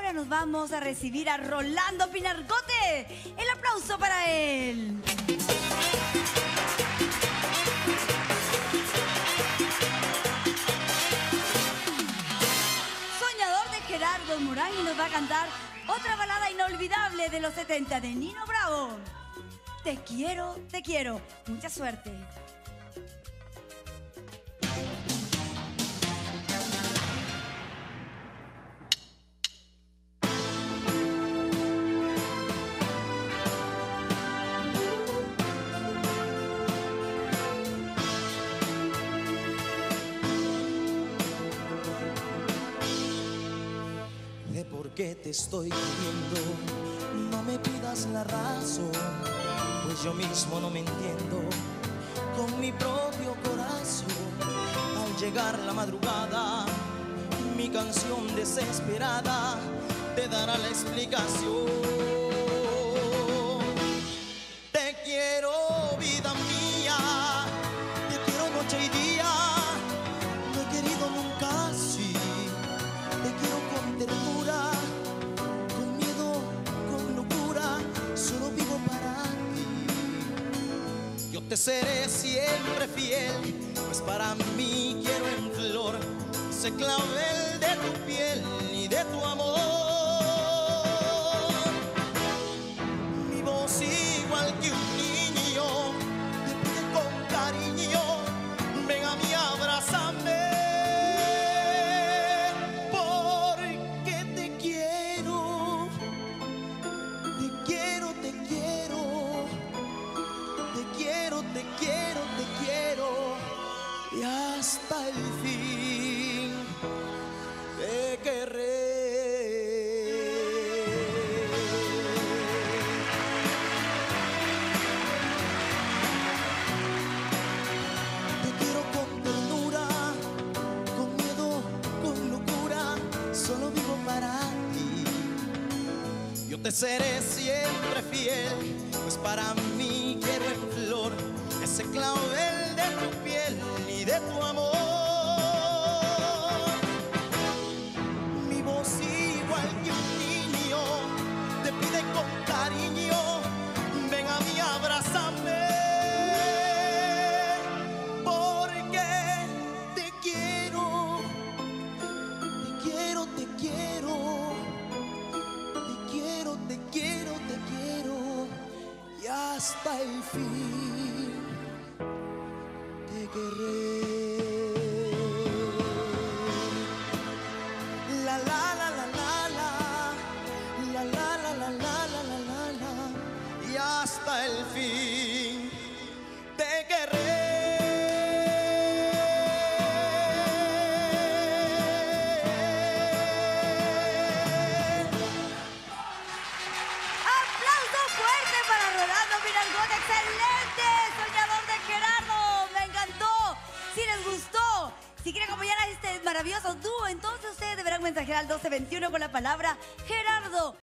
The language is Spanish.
ahora nos vamos a recibir a Rolando Pinargote. El aplauso para él. Soñador de Gerardo Morán y nos va a cantar otra balada inolvidable de los 70 de Nino Bravo. Te quiero, te quiero. Mucha suerte. De por qué te estoy queriendo, no me pidas la razón, pues yo mismo no me entiendo con mi propio corazón. Al llegar la madrugada, mi canción desesperada te dará la explicación. Te quiero, vida mía, te quiero noche y día, no he querido nunca así. Te quiero con ternura, con miedo, con locura, solo vivo para ti. Yo te seré siempre fiel, pues para mí quiero en flor ese clavel de tu piel y de tu amor. Mi voz igual que un niño te pide con cariño, ven a mí, abrázame. Te quiero y hasta el fin te querré. Te quiero con ternura, con miedo, con locura, solo vivo para ti. Yo te seré siempre fiel, pues para mí quiero en flor ese clavel de tu piel y de tu amor. Mi voz igual que un niño te pide con cariño, ven a mí, abrázame. Porque te quiero, te quiero, te quiero, te quiero, te quiero, te quiero y hasta el fin te querré. La la la la la la, la la la la la la la la, y hasta el fin te querré. ¡Aplauso fuerte para Rolando Pinargote! ¡Excelente! Soñador de Gerardo. Me encantó. Si les gustó, si quieren acompañar a este maravilloso dúo, entonces ustedes deberán mensajear al 1221 con la palabra Gerardo.